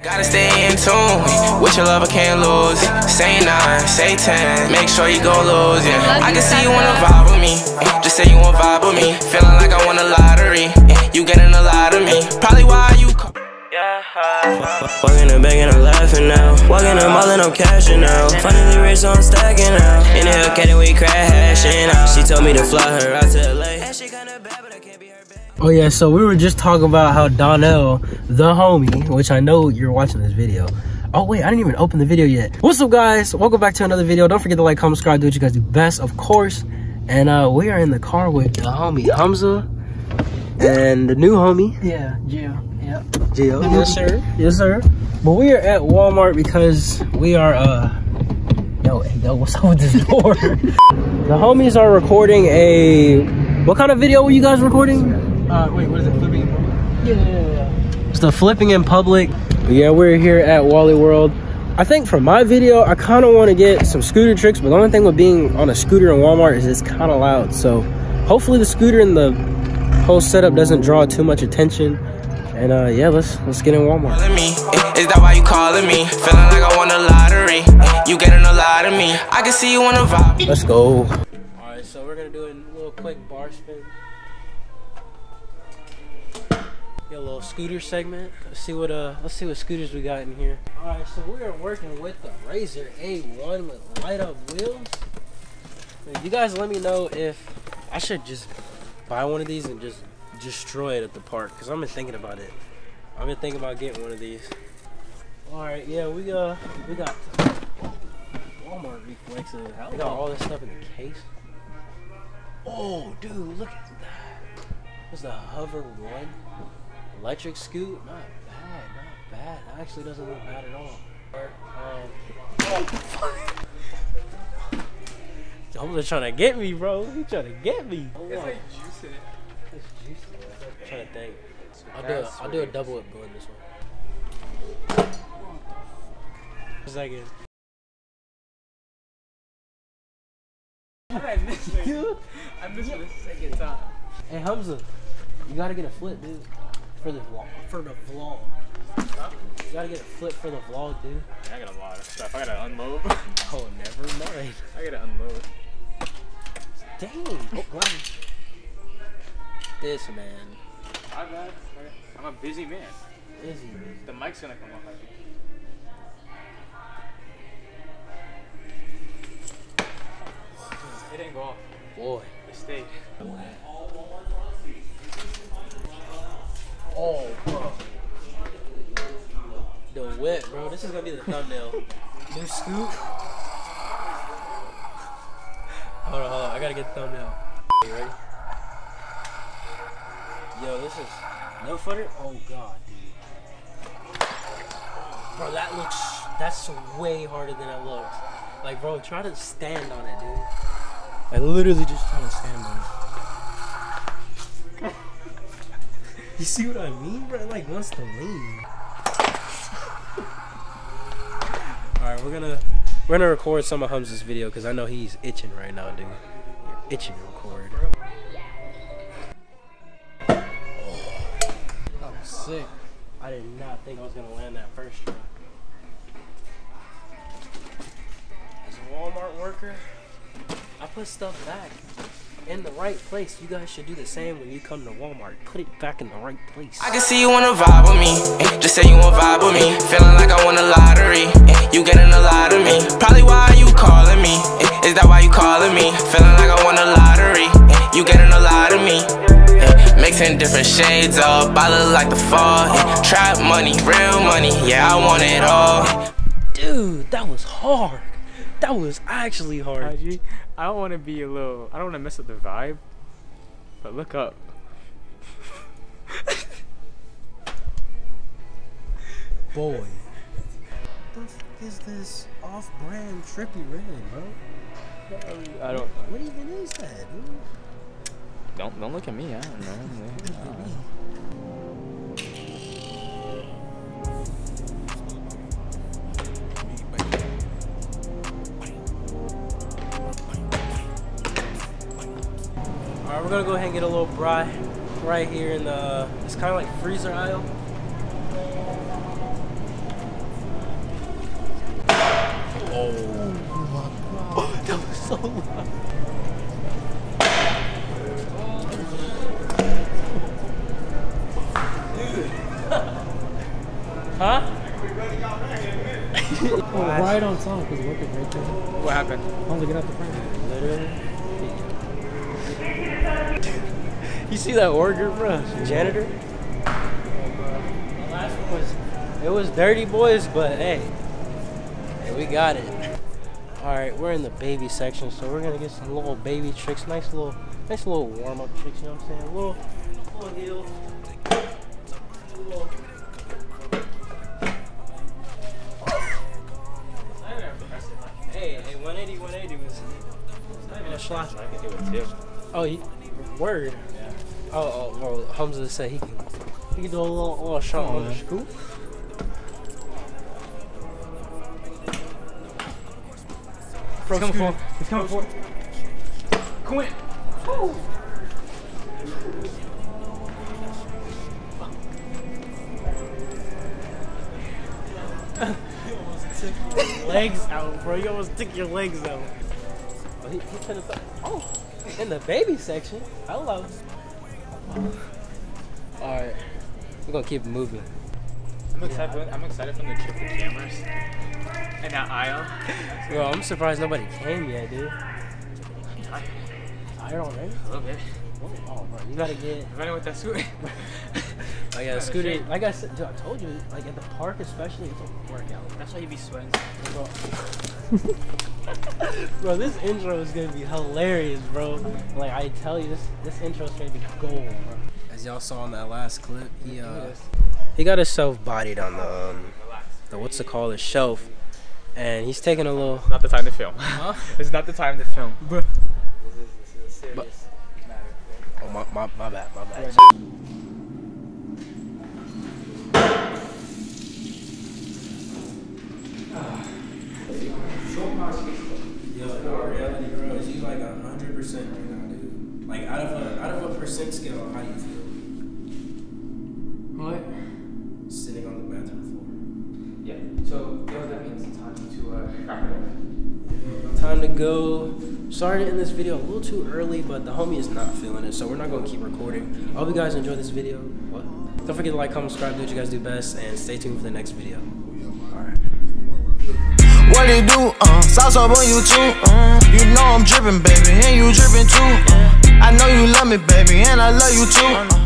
Gotta stay in tune with your lover, can't lose. Say 9, say 10, make sure you gon' lose, yeah. I can see you wanna vibe with me, just say you wanna vibe with me. Feeling like I won a lottery, you getting a lot of me. Probably why you call. Walking the bank and I'm laughing now. Walking the mall and I'm cashing out. Finally rich, so I'm stacking out. In the Hellcat and we crashing out. She told me to fly her out to LA. And she kinda bad, but I can't be her back. Oh yeah, so we were just talking about how Donnell, the homie, which I know you're watching this video. Oh wait, I didn't even open the video yet. What's up guys? Welcome back to another video. Don't forget to like, comment, subscribe, do what you guys do best, of course. And we are in the car with the homie Hamza and the new homie. Yeah, Gio. Yep. Gio. Yes sir. Yes sir. But we are at Walmart because we are yo, what's up with this door? The homies are recording a, what kind of video were you guys recording? Wait, what is it? Flipping in public? Yeah. It's the flipping in public. But yeah, we're here at Wally World. I think for my video, I kind of want to get some scooter tricks, but the only thing with being on a scooter in Walmart is it's kind of loud. So hopefully the scooter and the whole setup doesn't draw too much attention. And yeah, let's get in Walmart. Is that why you calling me? Feeling like I won a lottery, you getting a lot of me. I can see you on a vibe. Let's go. All right, so we're gonna do a little quick bar spin. Get a little scooter segment. Let's see what scooters we got in here. All right, so we are working with the Razor A1 with light up wheels. You guys let me know if I should just buy one of these and just destroy it at the park, because I've been thinking about it. I've been thinking about getting one of these. All right, yeah, we got Walmart reflexes. We got all this stuff in the case. Oh, dude, look at that. What's the Hover 1 electric scoot? Not bad, not bad. That actually doesn't look bad at all. Joel's trying to get me, bro. He's trying to get me. It's like juice in it. It's juicy. I'm trying to think. I'll do a double whip going this one. Second. How did I miss it? I missed it the second time. Hey Hamza, you gotta get a flip, dude, for the vlog. Huh? You gotta get a flip for the vlog, dude. I got a lot of stuff. I gotta unload. Oh, never mind. I gotta unload. Dang. Oh, glasses. This man. My bad. I'm a busy man. Busy. The mic's gonna come off, I think. It didn't go off. Boy. It stayed. Oh, bro. The whip, bro. This is gonna be the thumbnail. New scoop. Hold on. I gotta get the thumbnail. You ready? Yo, this is no footer. Oh god, dude. Bro, that's way harder than it looks. Like, bro, try to stand on it, dude. I literally just trying to stand on it. You see what I mean, bro? It like wants to lean. Alright, we're gonna record some of Hamza's video because I know he's itching right now, dude. You're itching to record. That was sick. I did not think I was gonna land that first try. As a Walmart worker, I put stuff back in the right place. You guys should do the same when you come to Walmart. Put it back in the right place. I can see you wanna vibe with me, just say you wanna vibe with me. Feeling like I won a lottery, you getting a lot of me. Probably why you calling me, is that why you calling me? Feeling like I won a lottery, you getting a lot of me. Mixing different shades up, I look like the fall. Trap money, real money, yeah, I want it all. Dude, that was hard. That was actually hard. Tahjei, I don't want to be I don't want to mess up the vibe, but look up. Boy. What the fuck is this off-brand trippy red, bro? I don't. What even is that, dude? Don't look at me. I don't know. Alright, we're gonna go ahead and get a little bri right here in the, it's kind of like freezer aisle. Oh my god. That was so loud. Huh? Oh, right on top because working right there. What happened? I'm looking at the front. Literally. You see that worker, bro? Janitor? The last one was, it was dirty, boys, but hey, we got it. All right, we're in the baby section, so we're gonna get some little baby tricks, nice little warm-up tricks. You know what I'm saying? A little heel. Hey, 180 was not even a slot. I can do it too. Oh, word. Yeah. Oh, Hamza said he can do a little shot on the scoop. He's coming for. He's coming for. Quint. Legs out, bro. You almost took your legs out. Oh, he finished up. Oh, in the baby section. Hello. Alright, we're gonna keep moving. I'm excited from the trip to cameras and that aisle. Bro, I'm surprised nobody came yet, dude. I'm tired. Tired already? A little bit. Oh, bro, you gotta get. Running with that scooter. Oh yeah, scooter. Like I said, dude, I told you, like at the park especially, it's a workout. That's why you be sweating. Bro, this intro is gonna be hilarious, bro. Like I tell you, this intro is gonna be gold, bro. As y'all saw in that last clip, he got himself bodied on the what's it called, the shelf, and he's taking a little. Not the time to film. Huh? It's not the time to film. Bro. This is a serious matter. Oh my bad. Yo, in reality, bro, is you like 100% right now, dude? Like out of a percent scale, how do you feel? What? Sitting on the bathroom Yeah. So, you know what that means? It's time to wrap it up. floor. Time to go. Sorry to end this video a little too early, but the homie is not feeling it, so we're not gonna keep recording. I hope you guys enjoy this video. What? Don't forget to like, comment, subscribe, do what you guys do best, and stay tuned for the next video. Alright. What it do? Sauce up on you too. You know I'm drippin', baby, and you drippin' too. I know you love me, baby, and I love you too.